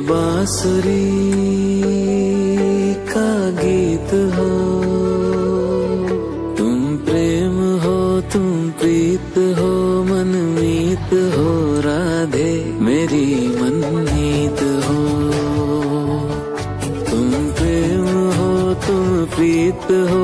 बांसुरी का गीत हो, तुम प्रेम हो, तुम प्रीत हो, मनमीत हो, राधे मेरी मनमीत हो। तुम प्रेम हो, तुम प्रीत हो,